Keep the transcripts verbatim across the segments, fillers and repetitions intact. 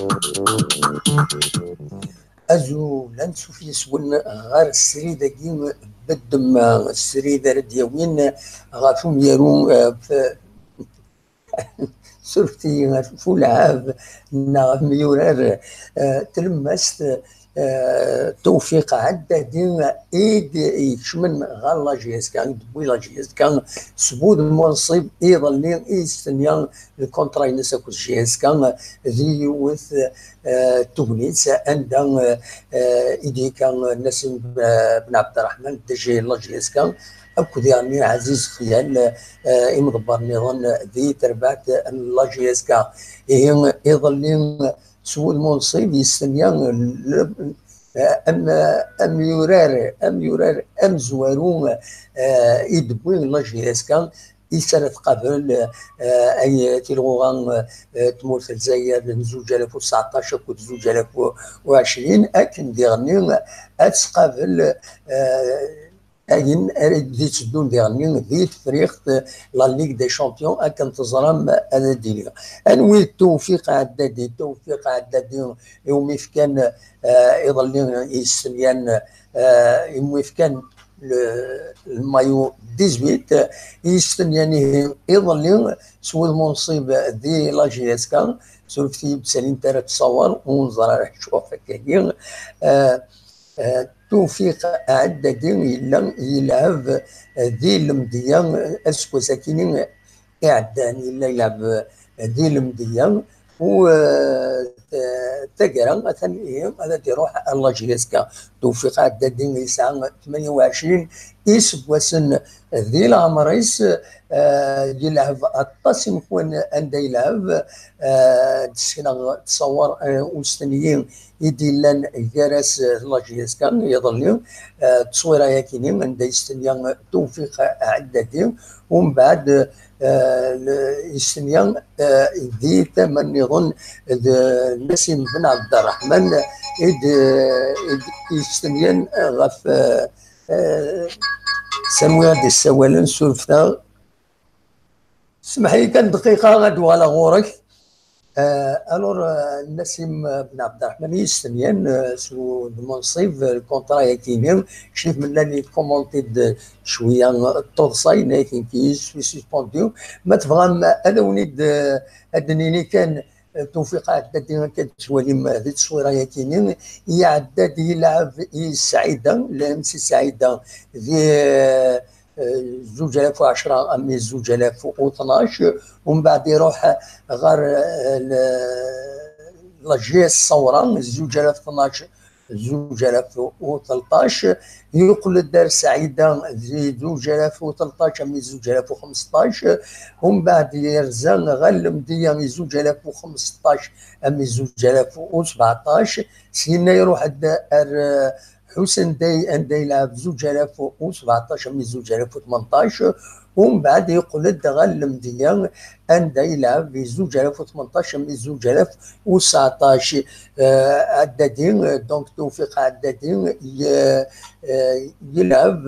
أزو لن سوفي سون غير السريدة كيم بدم السريدة رديوين غافوم يرون في سورتي فول عاب نا ميورار تلمست توفيق عدة دين ايد يكشمن غالا جيس كان دبويلا جيس كان سبود منصب ايضا لين ايستنيان الكونترا ينسكو جيس كان ذي وث تونس عندها ايدي كان نسيم بن عبد الرحمن دجي الله جيس كان أكو يعني عزيز خيال إمضبر نظن ذي تربعت اللاجيسكا هي يظلين سوء المنصب يستنيان أم أم يورار أم يورار أم زوارون يدبوين اللاجيسكا يسنة قبل أي تلغوغان تمور في الجزائر زوج آلاف وتسعطاش أو زوج آلاف وعشرين أكن ديغنين أتقابل أين أريد تدون ديالني ذي تفريق لا ليغ دي شامبيون أكن تزرم هذا ديالي أنوي التوفيق عدادي التوفيق عدادي يومي كان يظل يسميان يومي كان المايو ثمانية عشر يستنياني يظل سوى المنصب ذي لا جي اس كان سولفتي بسالين ترى تصور ونظر شوف كاين توفيق عدد إلا يلعب ذي المديان أسكو ساكنين إعدان إلا يلعب ذي المديان و تقرا مثلا هذا تروح الله جيسكا توفيق عدد يسعى ثمانية وعشرين يسب وسن ذي العمريس يلعب الطاسم كون عند يلعب تصور وستنيين يديلان جرس لاجيسكا يظلون تصويره يكينين عند يستنيان توفيق عدد ومن بعد يستنيان ذي ثمن يظن نسيم بن عبد الرحمن يستنيان غف سموها دي السوالن سولفتا اسمح لي كان دقيقه غدوه على غورك الور نسيم بن عبد الرحمن يستنيان سو المنصب الكونترا يكينين شريف من اللي كومونتي شويه التوصاي لكن كي سوي سسبونديو ما تفهم انا ونيد ادنيني كان توفيق عداد كانت شوالي هذه التصويره يكينين هي عداد يلعب سعيده لامسي سعيده في زوج آلاف وعشرة أمي زوج آلاف واثناش ومن بعد يروح غير لاجيس الثورة زوج آلاف واثناش زوج آلاف وثلاثطاش يقول الدار سعيدة في زوج آلاف وثلاثطاش أمي زوج آلاف وخمسطاش ومن بعد يرزان غير المدية أمي زوج آلاف وخمسطاش أمي زوج آلاف وسبعطاش سينا يروح الدار حسن داي عند يلعب زوج آلاف وسبعطاش من زوج آلاف وثمنطاش ومن بعد يقول الدغال المديان عند يلعب في زوج آلاف وثمنطاش من زوج آلاف وتسعطاش عدادين دونك توفيق عدادين يلعب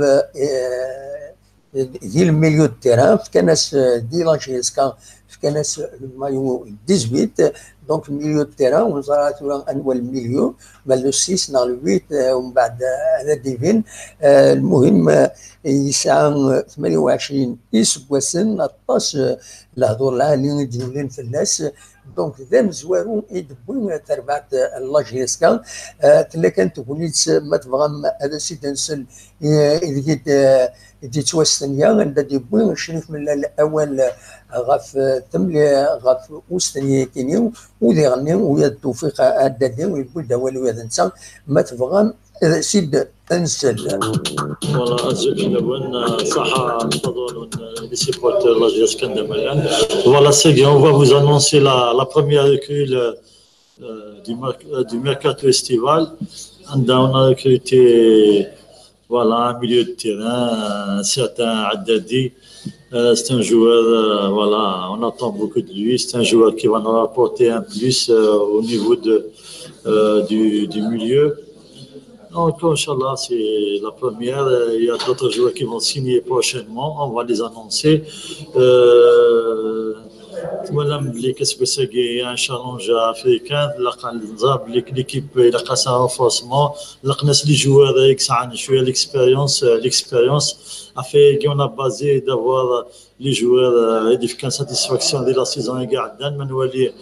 ديال الميليو تيران في كناس دي لانجيسكا في كناس المايو ثمانية عشر دونك الميليو تيران ونزرعت انواع الميليو مال لو ستة نا لو ثمانية ومن بعد هذا ديفين المهم يسعى ثمانية وعشرين يسبوسن الطاس الهضور العالي ديالين في الناس دونك ذا مزوارون يدبون تربعت لاجيسكا تلا كانت تقوليت ما تبغى هذا سيد نسل إذا دي توستنيا عند ديبوين شريف من الأول غاف تملي غاف وستنيا كينيو وذي غني ويا التوفيق عدادين ويقول دوالي ويا نسا ما تبغى سيد انسل. Voilà, Saha, les supporters de la G S K. Voilà, c'est bien. On va vous annoncer la, la première recrue euh, du, du mercato estival. On a recruté voilà, un milieu de terrain, un certain Haddadi. Euh, c'est un joueur, euh, voilà, on attend beaucoup de lui. C'est un joueur qui va nous apporter un plus euh, au niveau de, euh, du, du milieu. Donc, Inch'Allah, c'est la première. Il y a d'autres joueurs qui vont signer prochainement. On va les annoncer. Euh, ولا ملي كتبساكي ان شالونج افريكان لقى نظام ليكيب لقى سا رونفورسمون لقى ناس لي جوار اكس عن شويه ليكسبيريونس ليكسبيريونس افي كي اون بازي دافوار لي جوار هادي كان ساتيسفاكسيون ديال لا سيزون كاع عندنا منولي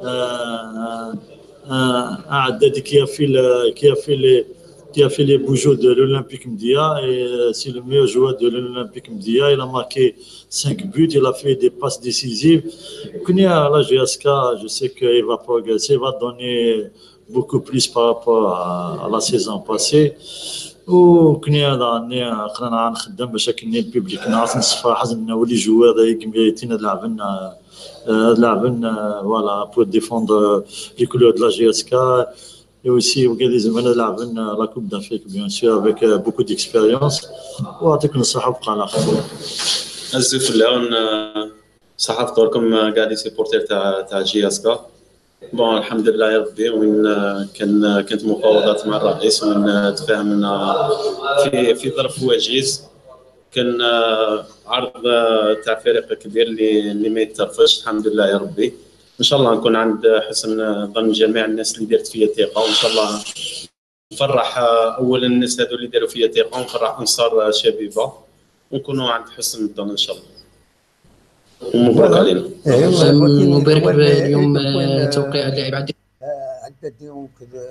عدد كي في كي في لي qui a fait les bougeons de l'Olympique Mdia et c'est le meilleur joueur de l'Olympique Mdia. Il a marqué cinq buts, il a fait des passes décisives. Kounia, la G S K, je sais qu'il va progresser, il va donner beaucoup plus par rapport à, à la saison passée. وكنا راني خلينا نخدم باش كني البوبليك نعرف نصفى حزن ولي جوار كيميتين لعبنا لعبنا فوالا بور ديفوندر لي كولور دو لا جي اس كا. Et aussi, organiser la Coupe d'Afrique, bien sûr, avec euh, beaucoup d'expérience. ويعطيكم الصحة وبقى على خير. الزوف العون صحة فطوركم قاعد سيبورتير تاع تاع جي اس كا. بون الحمد لله يا ربي وين كان كانت مفاوضات مع الرئيس وين تفاهمنا في في ظرف وجيز. كان عرض تاع فريق كبير اللي اللي ما يترفضش الحمد لله يا ربي. ان شاء الله نكون عند حسن ظن جميع الناس اللي دارت فيا ثقه وان شاء الله نفرح اولا الناس هذو اللي داروا فيا ثقه ونفرح انصار شبيبه ونكونوا عند حسن الظن ان شاء الله. ومبروك علينا. مبارك اليوم توقيع اللاعب عندك عدد اليوم كذا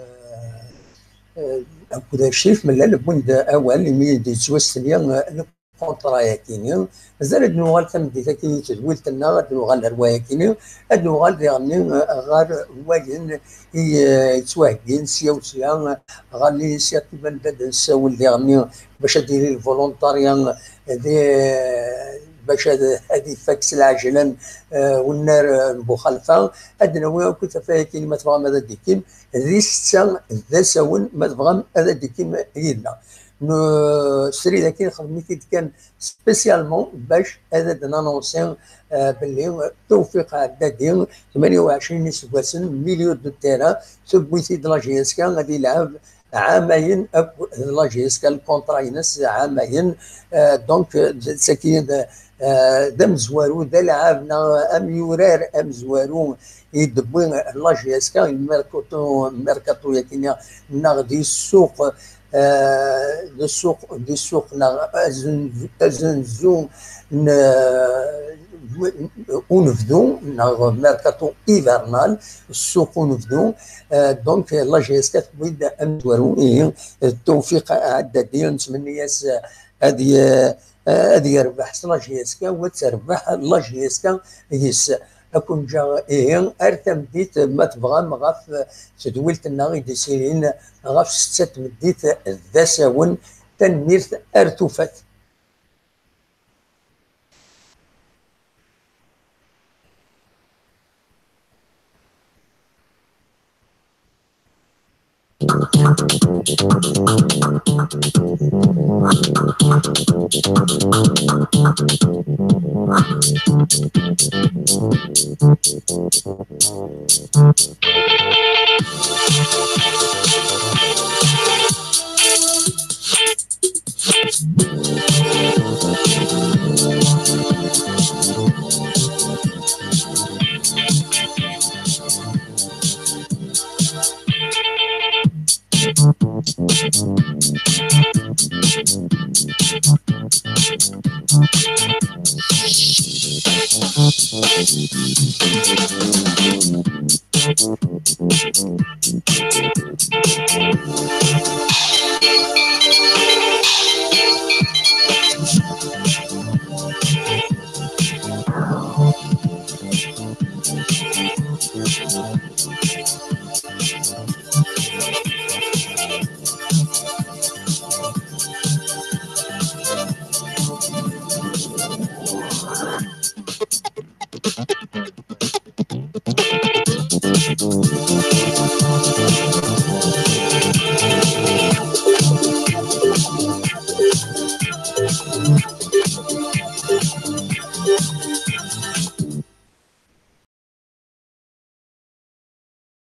كذا شريف من البند اول اللي يتوسل كونترا ياكيني مازال نوغال تمدي تاكي تدويل تنا نوغال رواياكيني نوغال يعني غار واين يتواهقين سيا وسيا غار لي سياتيف بدا نساول يعني باش ديري الفولونتاريان دي باش هذه فاكس العجلان والنار مخالفه ادنا ويا كنت فيها كلمه تبغى ماذا ديكيم ذي سته ذا ساون ما تبغى هذا ديكيم يلا سري لكن خدمتي كان سبيسيالمون باش هذا نانونسي باللي توفيق عدادي ثمانية وعشرين سواسن مليون دو تيرا سبويتي د لا جي اس كا غادي يلعب عامين لا جي اس كا الكونترا ينس عامين دونك ساكين دا مزوارو دا لعبنا ام يورار ام زوارو يدبوين لا جي اس كا ميركاتو ميركاتو ياكينا نغدي السوق دي السوق دي السوق ازنزو ونفدو ميركاتو ايفرنال السوق ونفدو دونك لا جي اس كا تبغي امتورو التوفيق عدادي نتمنى هذه هذه يربح لا جي اس كا وتربح لا جي اس كا يس اكون جا ايه ارتم ديت ما تبغى مغاف تدويلت الناغي دي سيرين غاف ستة مديت ذا ساون تنميرت ارتوفات. Thank you.